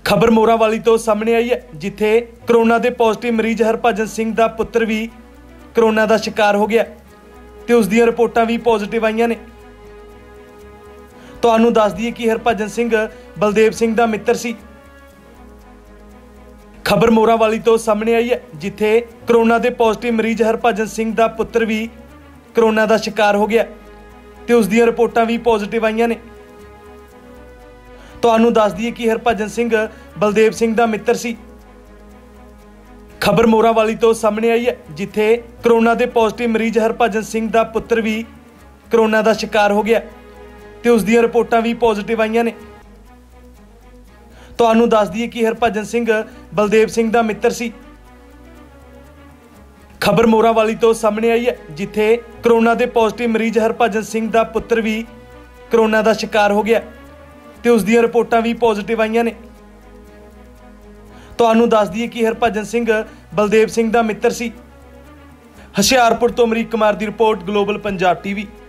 खबर मोरावाली तो सामने आई है, जिथे कोरोना के पॉजिटिव मरीज हरभजन सिंह का पुत्र भी कोरोना का शिकार हो गया तो उसकी रिपोर्टां भी पॉजिटिव आईयां ने। तुहानूं दस दईए कि हरभजन सिंह बलदेव सिंह का मित्र सी। खबर मोरावाली तो सामने आई है, जिथे कोरोना के पॉजिटिव मरीज हरभजन सिंह का पुत्र भी कोरोना का शिकार हो गया तो उसकी रिपोर्टां भी पॉजिटिव आईयां ने। तुहानूं दस दईए कि हरभजन सिंह बलदेव सिंह का मित्र सी। खबर मोरावाली तो सामने आई है, जिथे कोरोना के पॉजिटिव मरीज हरभजन सिंह का पुत्र भी कोरोना का शिकार हो गया तो उसकी रिपोर्टां भी पॉजिटिव आईयां ने। तुहानूं दस दईए कि हरभजन सिंह बलदेव सिंह का मित्र सी। खबर मोरावाली तो सामने आई है, जिथे कोरोना के पॉजिटिव मरीज हरभजन सिंह का पुत्र भी कोरोना का शिकार हो गया तो उसकी रिपोर्टां भी पॉजिटिव आईयां ने। तुहानूं दस दईए कि हरभजन सिंह बलदेव सिंह का मित्र सी। हुशियारपुर तो अमरीक कुमार की रिपोर्ट, ग्लोबल पंजाब टीवी।